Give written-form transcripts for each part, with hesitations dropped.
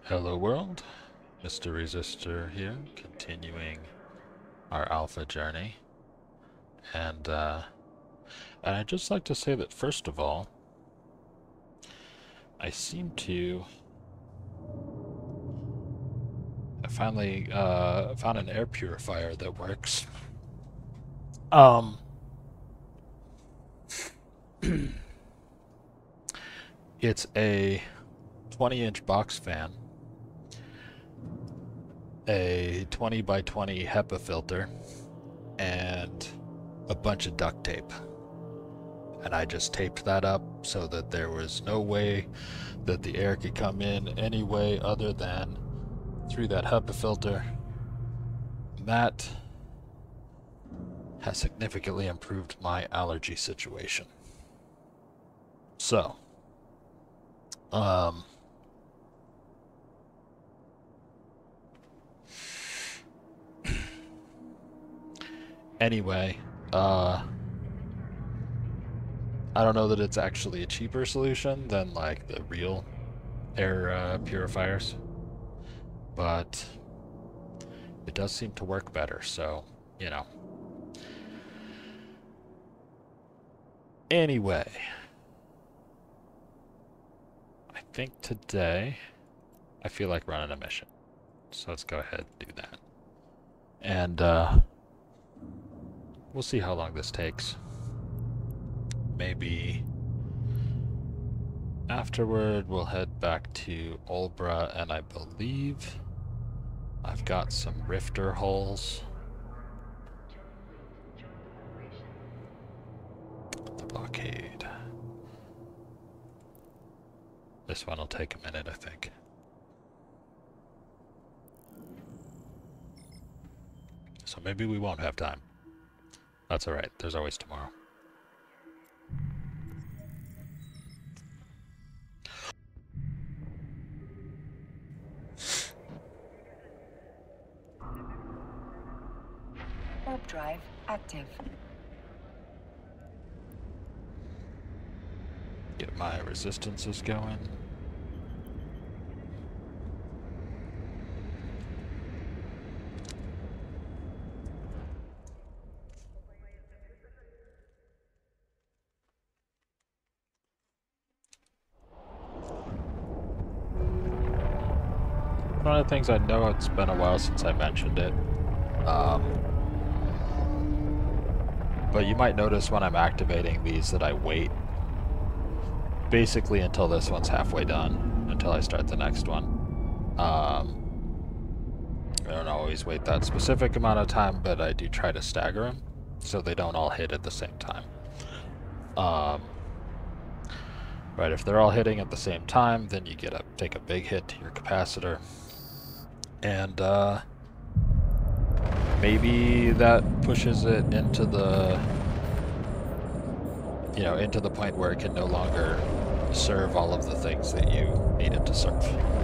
Hello world, Mr. Resistor here, continuing our alpha journey. And I'd just like to say that first of all, I seem to I finally found an air purifier that works. Um, it's a 20-inch box fan, a 20 by 20 HEPA filter, and a bunch of duct tape. And I just taped that up so that there was no way that the air could come in any way other than through that HEPA filter. And that has significantly improved my allergy situation. So, anyway, I don't know that it's actually a cheaper solution than like the real air purifiers, but it does seem to work better, so, you know. Anyway, I think today I feel like running a mission, so let's go ahead and do that. And we'll see how long this takes. Maybe afterward we'll head back to Olbra, and I believe I've got some rifter holes. The blockade. This one will take a minute, I think. So maybe we won't have time. That's alright, there's always tomorrow. Warp drive active. Get my resistances going. One of the things I know, it's been a while since I mentioned it, but you might notice when I'm activating these that I wait basically until this one's halfway done, until I start the next one. I don't always wait that specific amount of time, but I do try to stagger them so they don't all hit at the same time. Right, if they're all hitting at the same time, then you take a big hit to your capacitor. And maybe that pushes it into the, into the point where it can no longer serve all of the things that you need it to serve.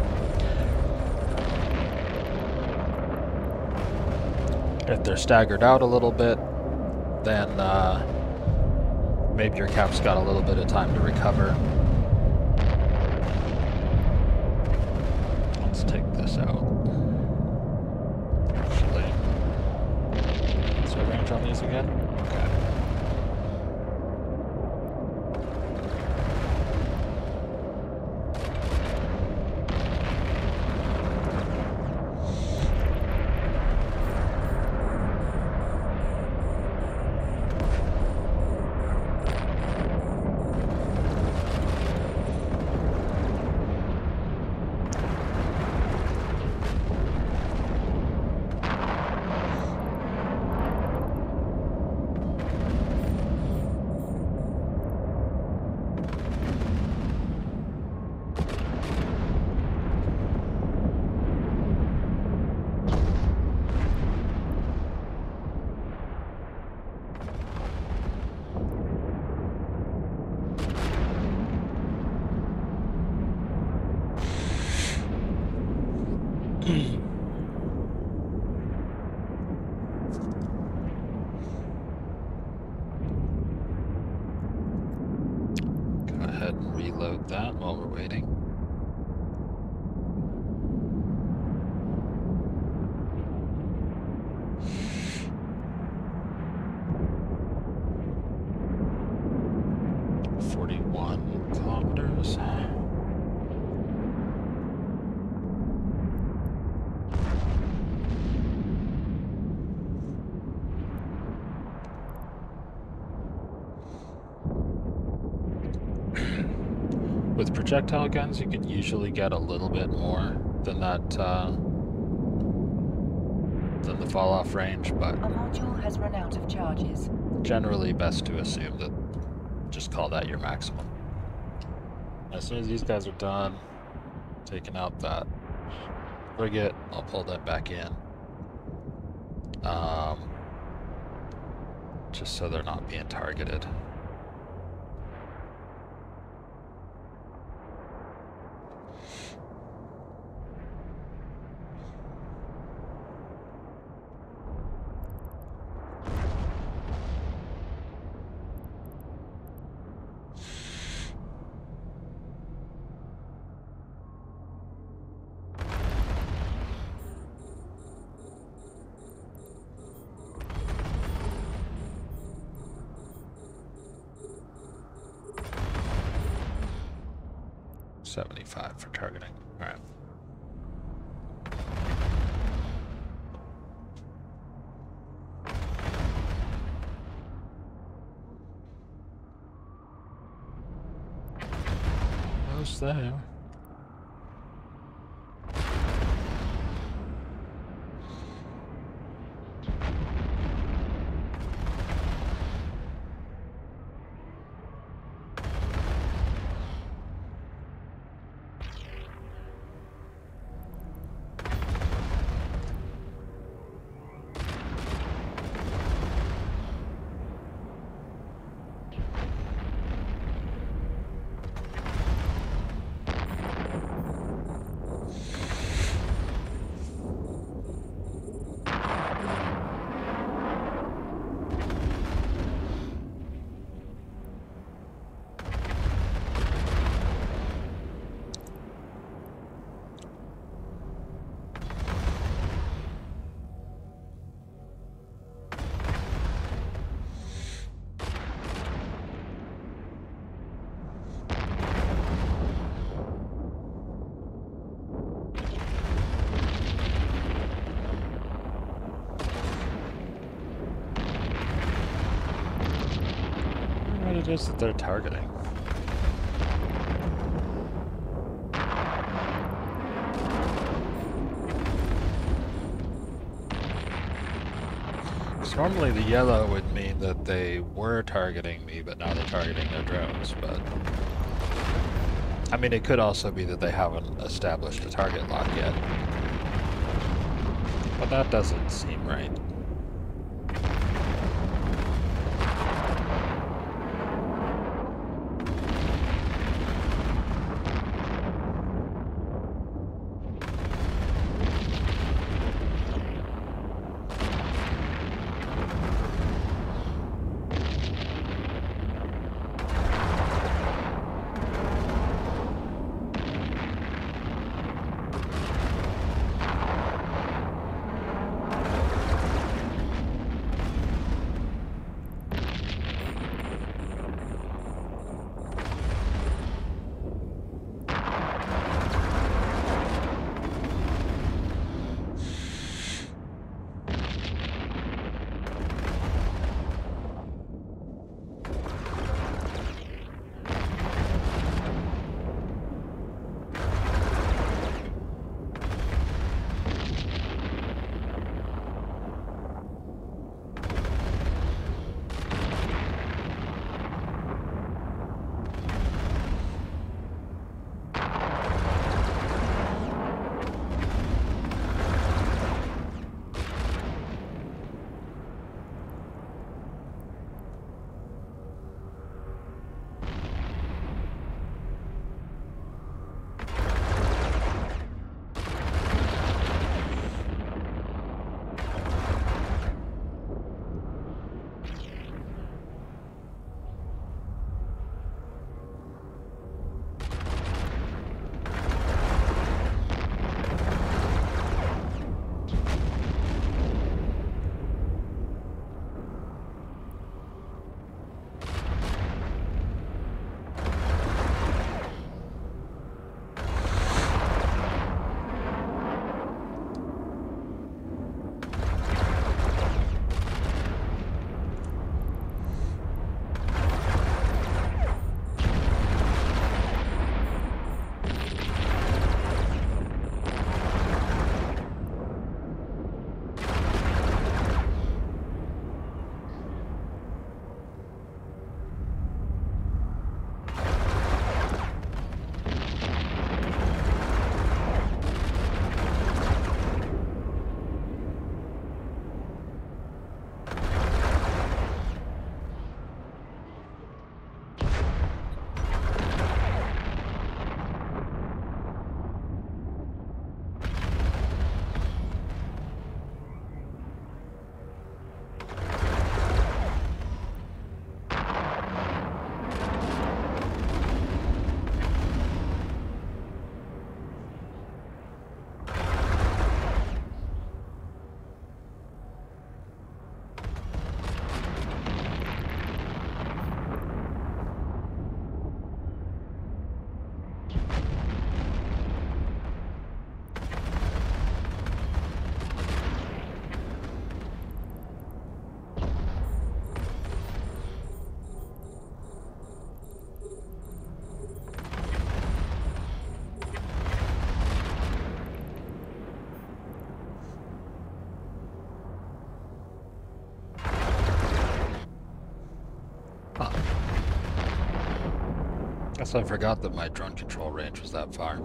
If they're staggered out a little bit, then maybe your cap's got a little bit of time to recover. Let's take this out. Actually, is there range on these again? Okay. Go ahead and reload that while we're waiting. With projectile guns, you can usually get a little bit more than that, than the fall-off range, but A module has run out of charges. generally best to assume that just call that your maximum. As soon as these guys are done, taking out that frigate, I'll pull them back in. Just so they're not being targeted. $75 for targeting. All right. What's there? What it is that they're targeting. Because normally the yellow would mean that they were targeting me, but now they're targeting their drones, but... I mean, it could also be that they haven't established a target lock yet. But that doesn't seem right. guess I forgot that my drone control range was that far.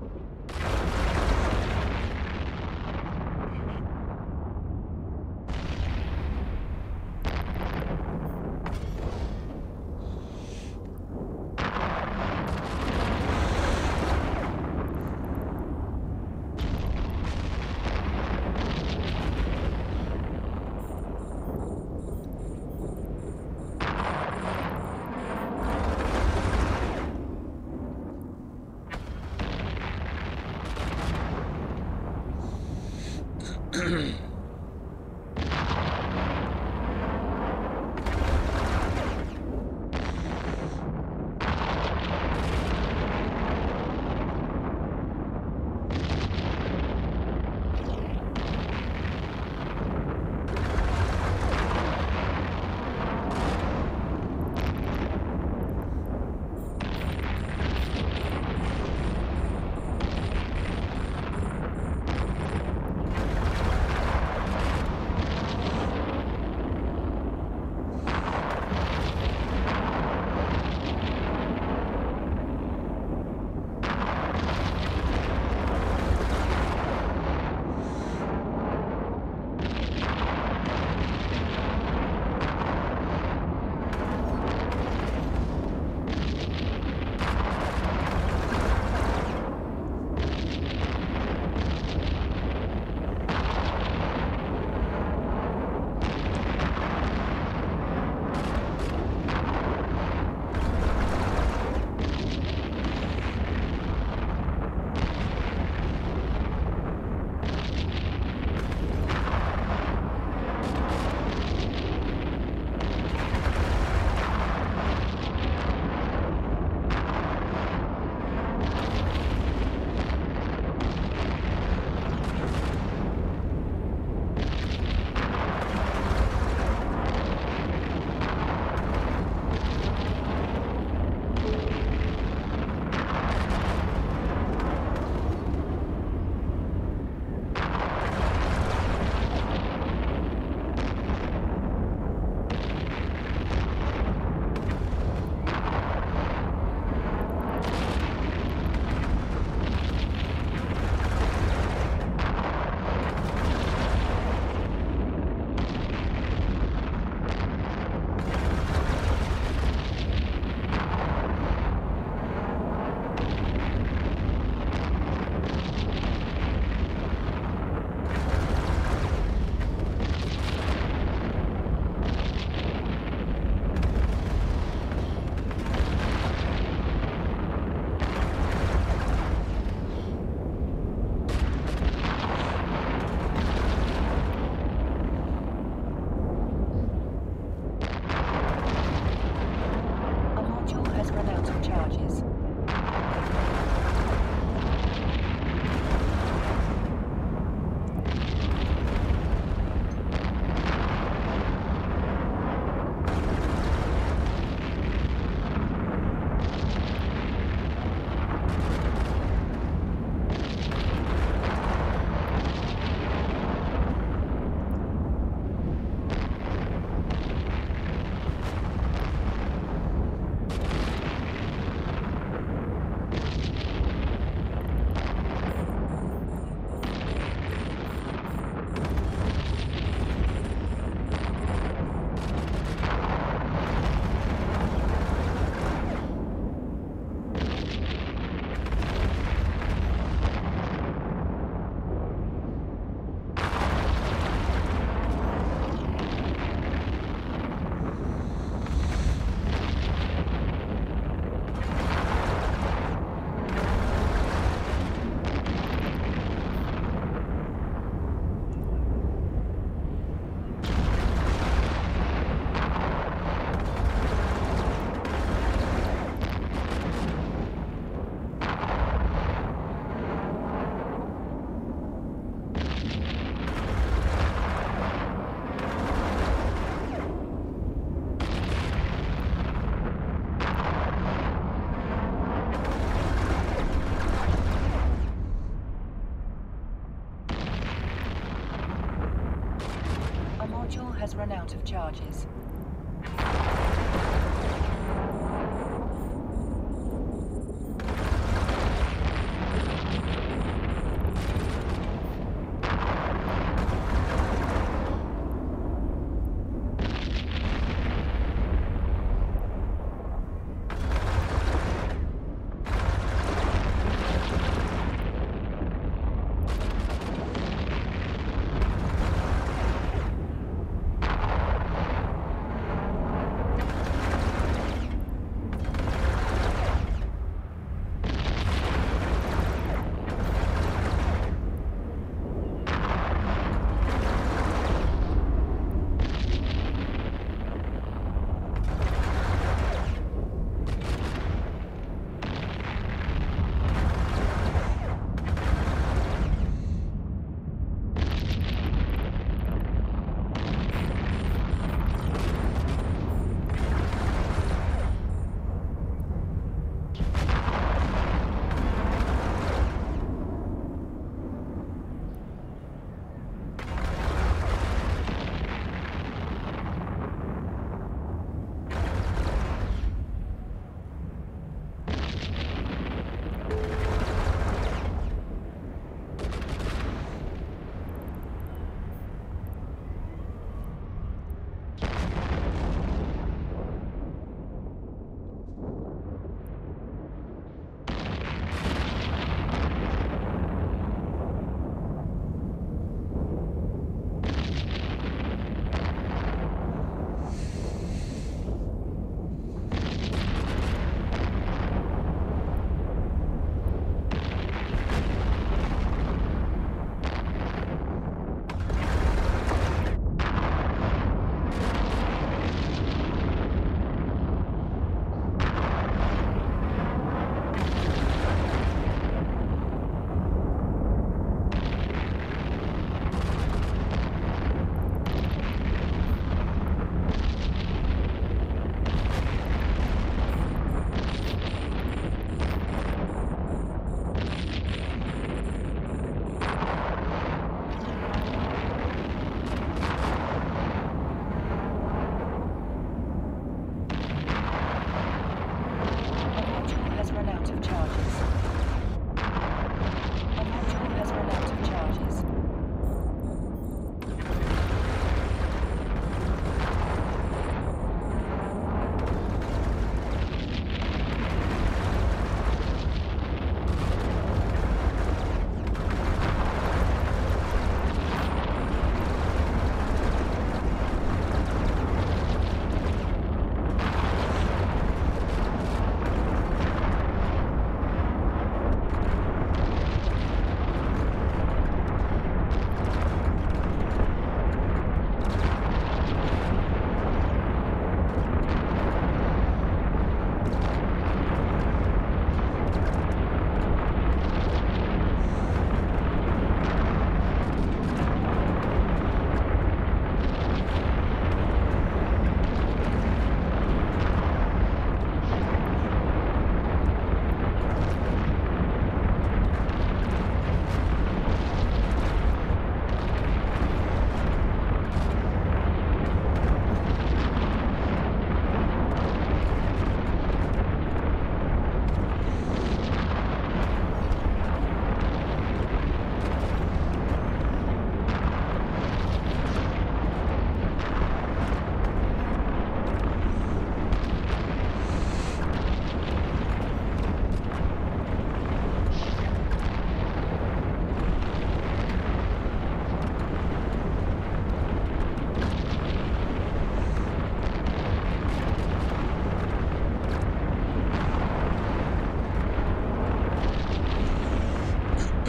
has run out of charges.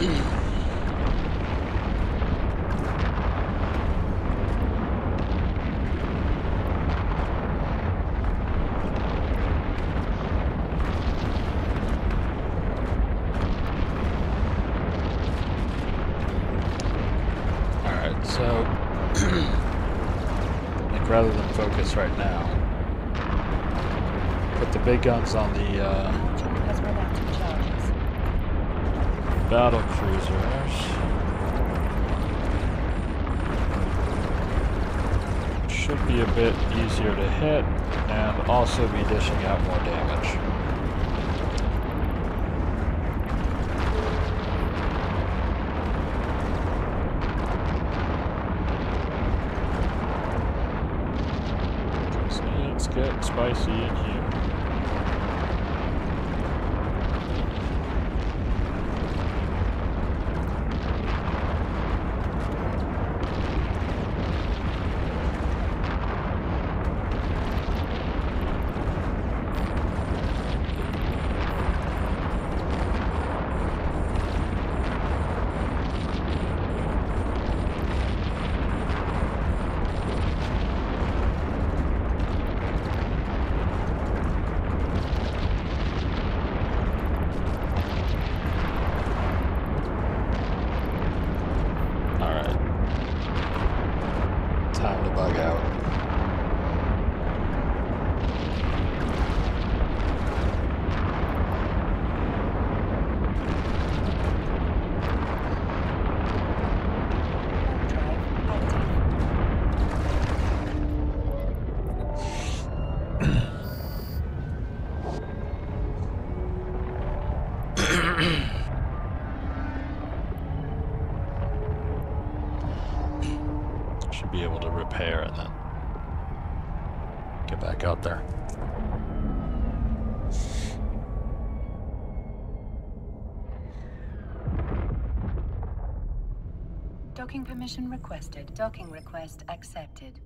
Alright, so like rather than focus right now, put the big guns on the Module has run out of charges. battle cruisers. Should be a bit easier to hit and also be dishing out more damage. So it's getting spicy in here. Time to bug out. Drive active. Should be able to repair and then get back out there. Docking permission requested. Docking request accepted.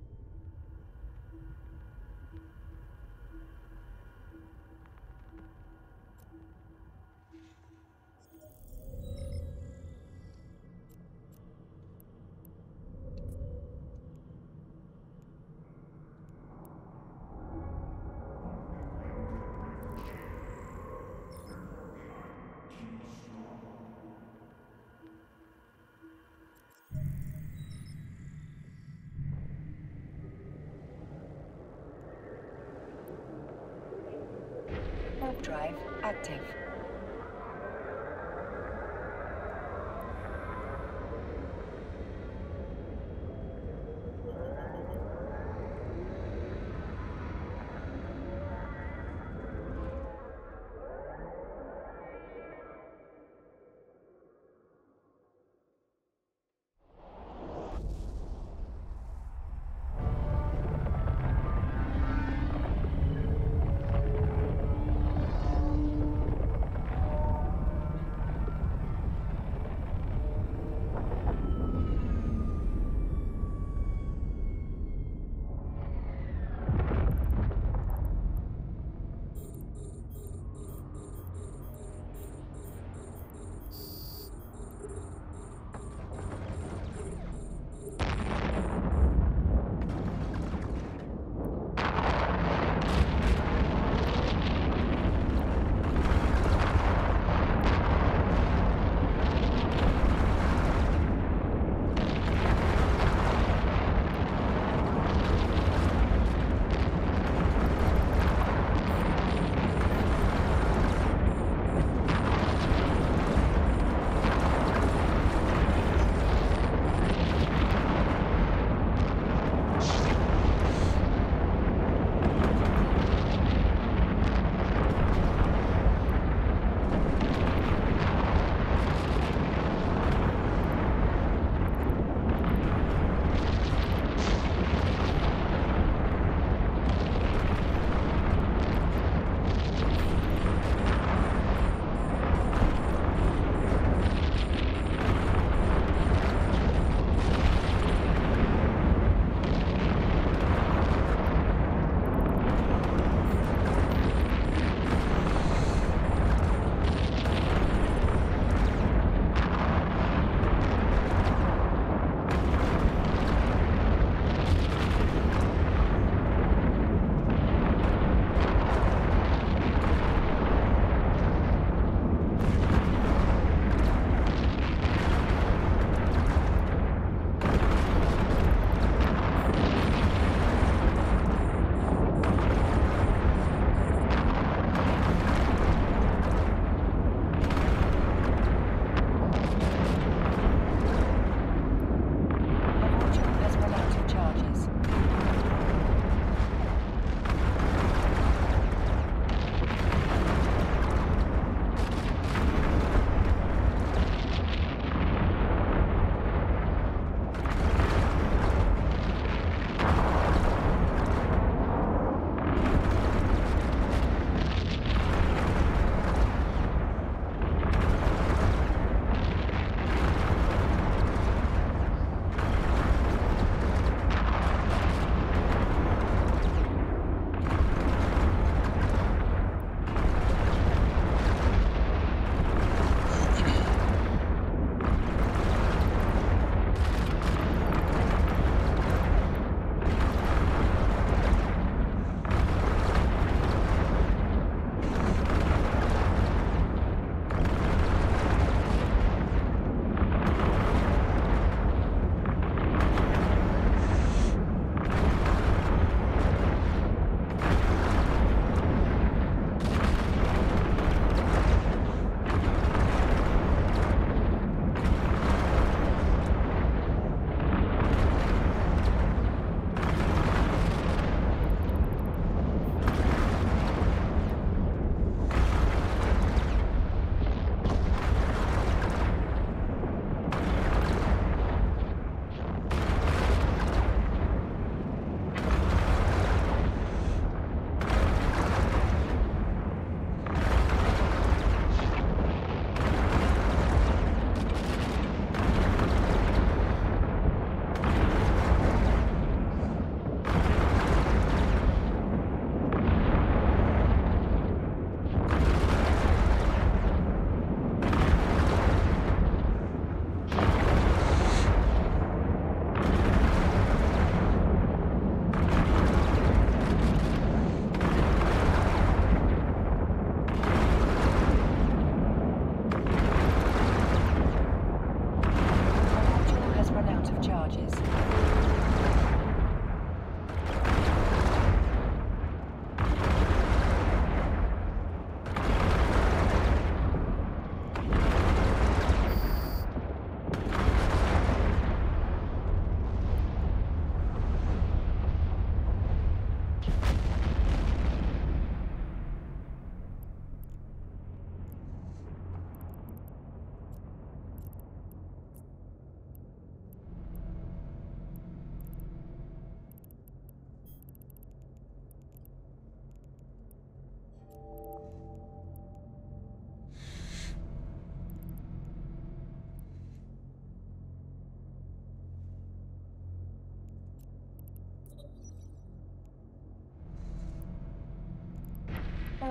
Warp drive active.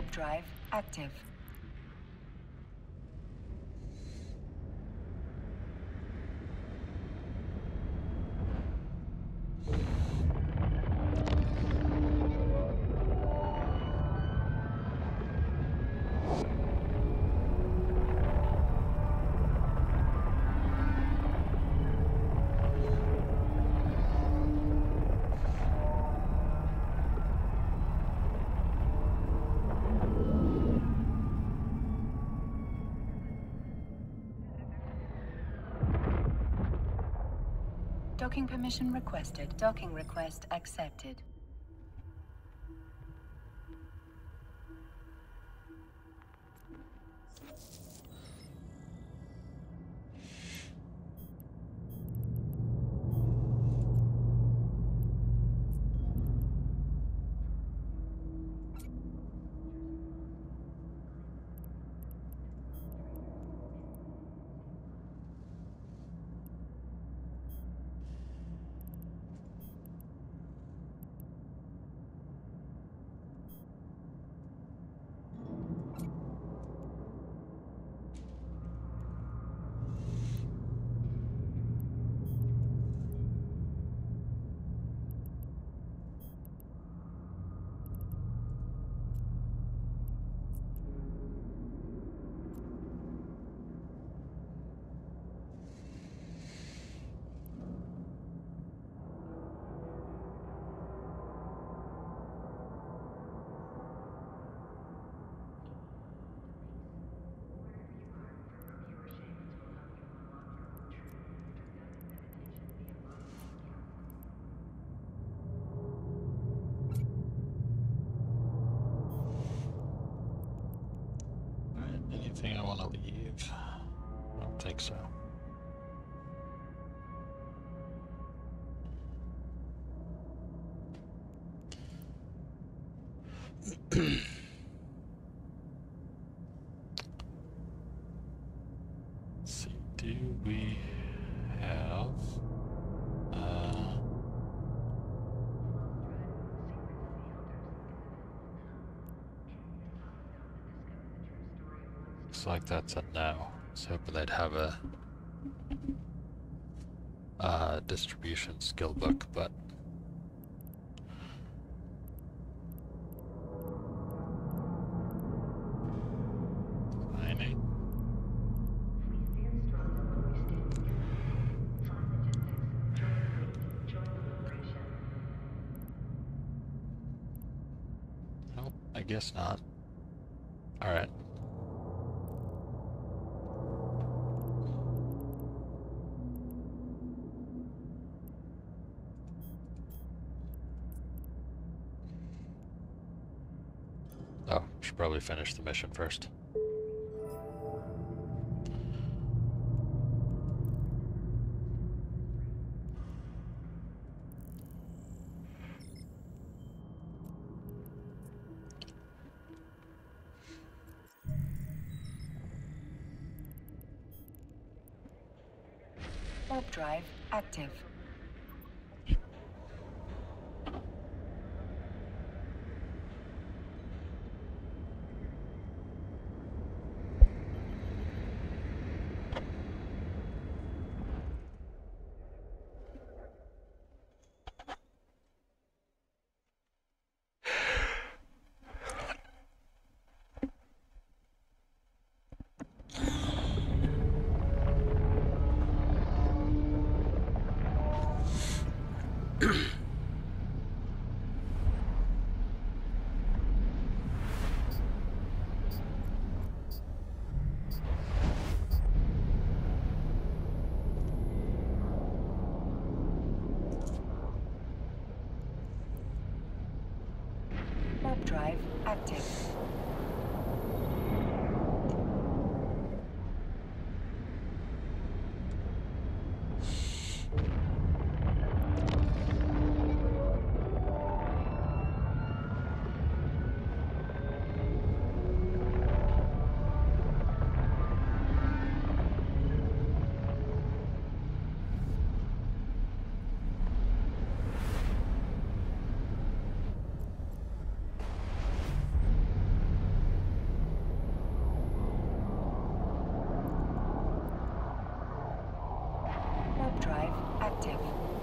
Warp drive active. Docking permission requested. Docking request accepted. Anything I want to leave? I don't think so. Let's see, do we have looks like that's a no. I was hoping they'd have a distribution skill book, but mining. Nope, I guess not. All right. Oh, should probably finish the mission first. Warp drive active. Warp drive active. warp drive active.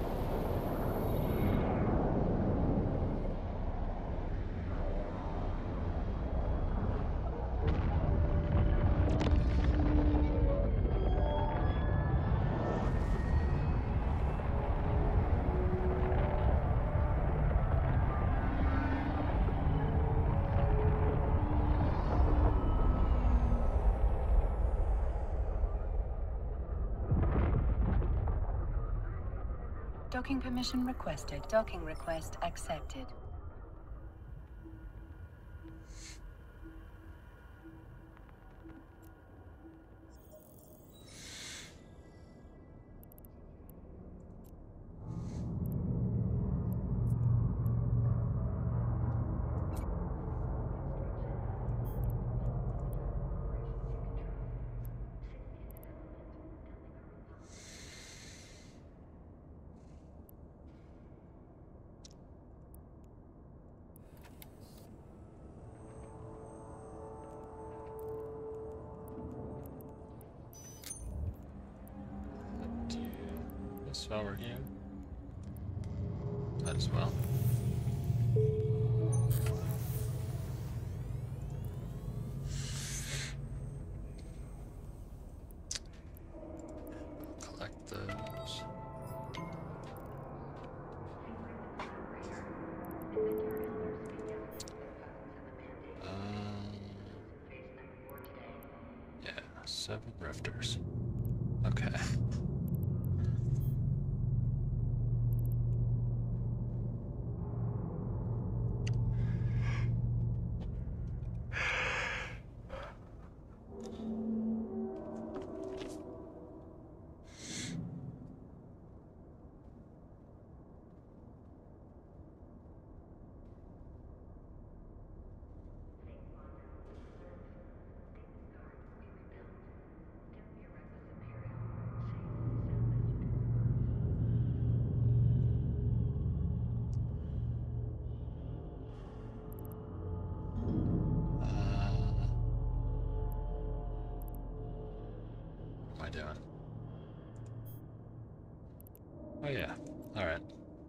Docking permission requested. Docking request accepted. This while we're here. Might as well. Collect those. Yeah, 7 rifters. Okay. What am I doing? Oh yeah, alright.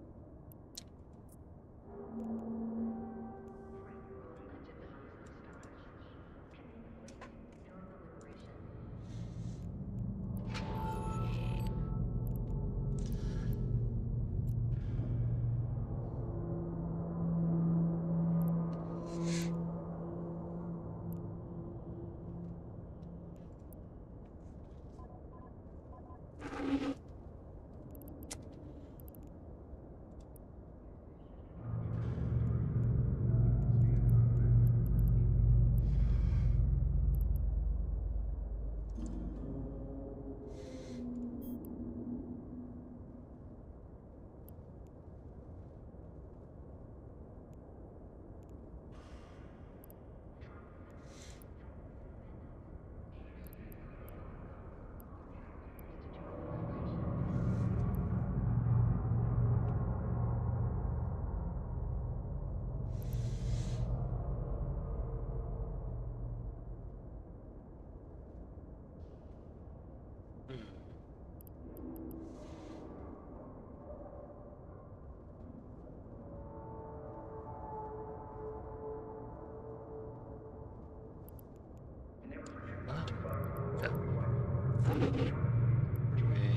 What? Yeah. Where do we...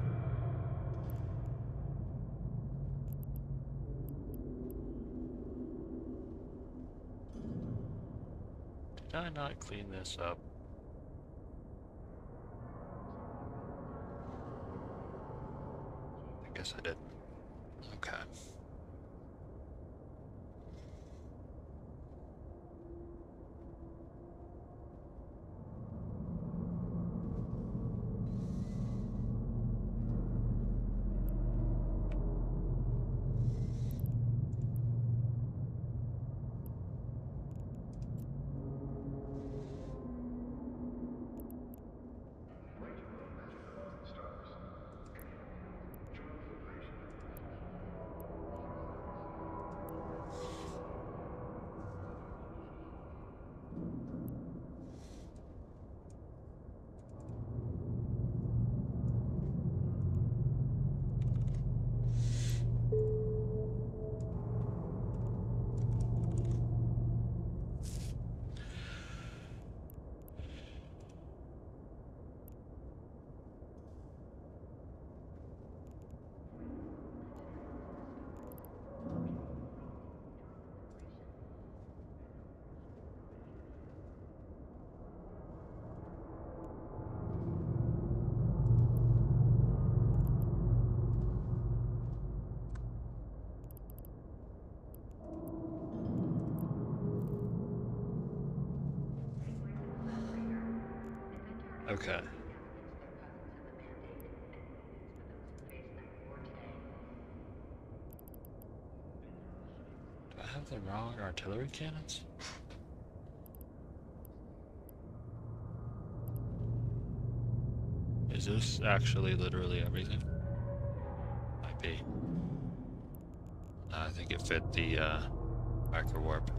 Did I not clean this up? I guess I didn't. Okay. Okay. Do I have the wrong artillery cannons? Is this actually literally everything? Might be. No, I think it fit the micro warp.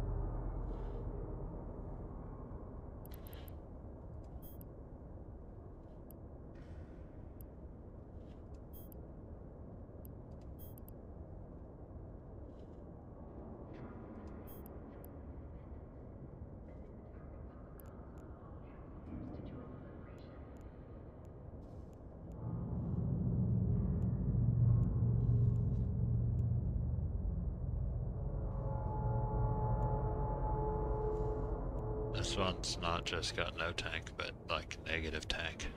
This one's not just got no tank, but like negative tank.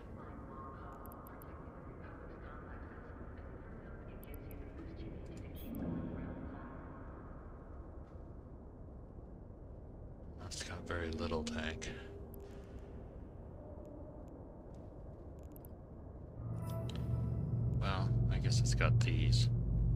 That's got very little tank. Well, I guess it's got these.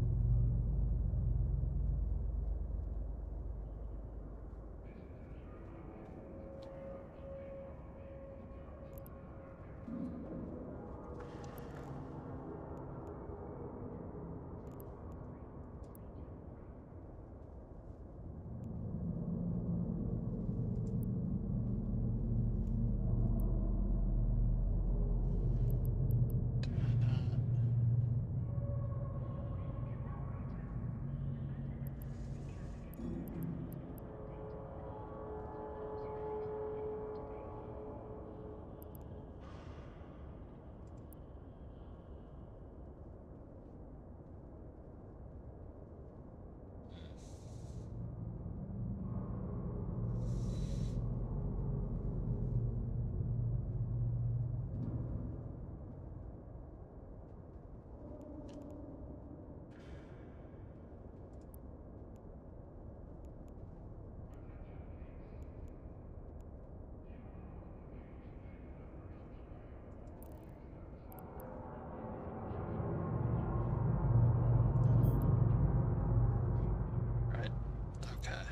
Okay.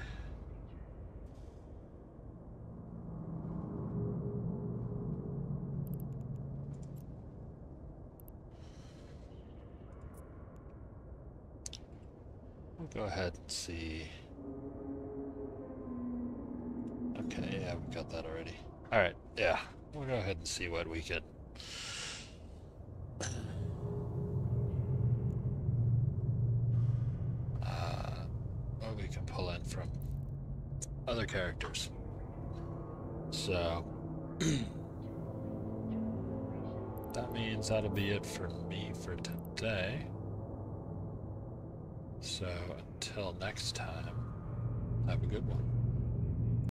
We'll go ahead and see. Okay, yeah, we got that already. Alright, yeah. We'll go ahead and see what we can what we can pull in from other characters. So that means that'll be it for me for today. So until next time, have a good one.